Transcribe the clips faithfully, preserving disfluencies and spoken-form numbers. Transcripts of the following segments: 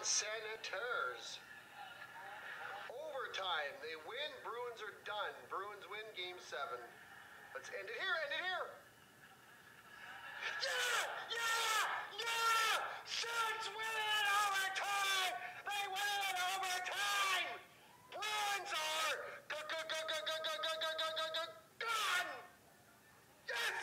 Senators. Overtime. They win. Bruins are done. Bruins win game seven. Let's end it here. End it here. Yeah! Yeah! Yeah! Sens win it in overtime! They win it in overtime! Bruins are gone! Yes!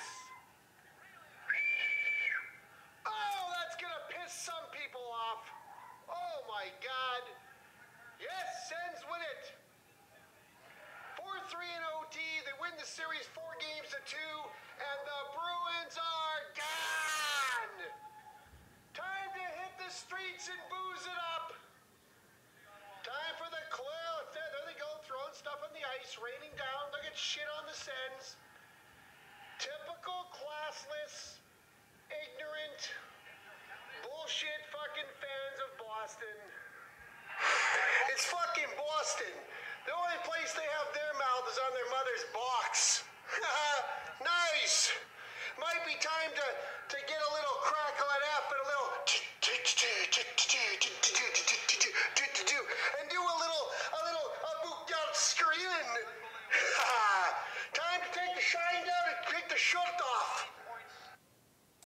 Oh, that's gonna piss some people off. Oh my God. Yes, Sens win it. four three in O T. They win the series four games to two, and the Bruins are gone. Time to hit the streets and booze it up. Time for the cloud. There, there they go, throwing stuff on the ice, raining down. Look at shit on the Sens. Typical classless, ignorant, bullshit fucking fans of Boston. It's fucking Boston. The only place they have their mouth is on their mother's box. Nice. Might be time to, to get a little crackle at F and a little and do a little a little a booked out screaming. Time to take the shine down and take the shirt off.